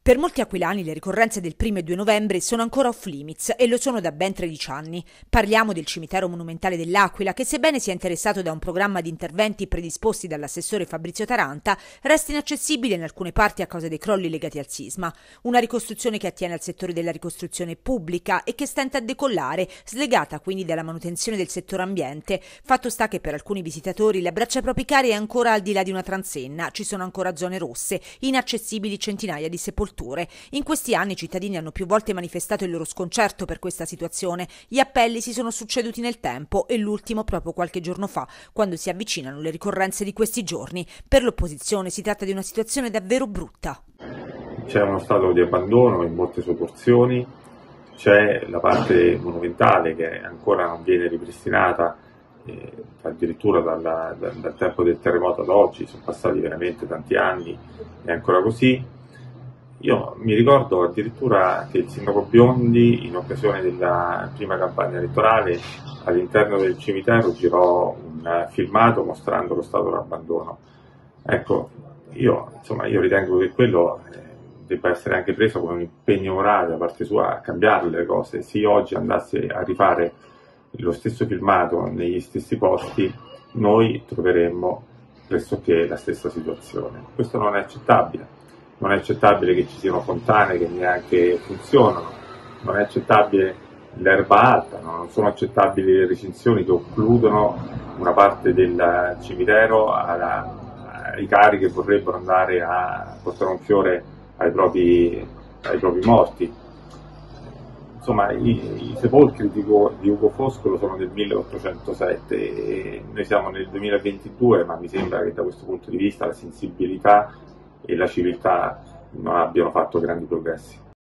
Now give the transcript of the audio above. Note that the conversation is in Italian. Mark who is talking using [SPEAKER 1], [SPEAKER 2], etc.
[SPEAKER 1] Per molti aquilani le ricorrenze del 1° e 2 novembre sono ancora off limits e lo sono da ben 13 anni. Parliamo del cimitero monumentale dell'Aquila che, sebbene sia interessato da un programma di interventi predisposti dall'assessore Fabrizio Taranta, resta inaccessibile in alcune parti a causa dei crolli legati al sisma. Una ricostruzione che attiene al settore della ricostruzione pubblica e che stenta a decollare, slegata quindi dalla manutenzione del settore ambiente. Fatto sta che per alcuni visitatori la Braccia Propicare è ancora al di là di una transenna, ci sono ancora zone rosse, inaccessibili centinaia di sepolture. In questi anni i cittadini hanno più volte manifestato il loro sconcerto per questa situazione. Gli appelli si sono succeduti nel tempo e l'ultimo proprio qualche giorno fa, quando si avvicinano le ricorrenze di questi giorni. Per l'opposizione si tratta di una situazione davvero brutta.
[SPEAKER 2] C'è uno stato di abbandono in molte sue porzioni, c'è la monumentale che ancora non viene ripristinata, addirittura dal tempo del terremoto ad oggi, sono passati veramente tanti anni, è ancora così. Io mi ricordo addirittura che il sindaco Biondi, in occasione della prima campagna elettorale, all'interno del cimitero girò un filmato mostrando lo stato d'abbandono. Ecco, io ritengo che quello debba essere anche preso come un impegno morale da parte sua a cambiare le cose. Se io oggi andassi a rifare lo stesso filmato negli stessi posti, noi troveremmo pressoché la stessa situazione. Questo non è accettabile. Non è accettabile che ci siano fontane che neanche funzionano, non è accettabile l'erba alta, non sono accettabili le recinzioni che occludono una parte del cimitero ai cari che vorrebbero andare a portare un fiore ai propri morti. Insomma, i sepolcri di Ugo Foscolo sono del 1807 e noi siamo nel 2022, ma mi sembra che da questo punto di vista la sensibilità e la civiltà non abbiano fatto grandi progressi.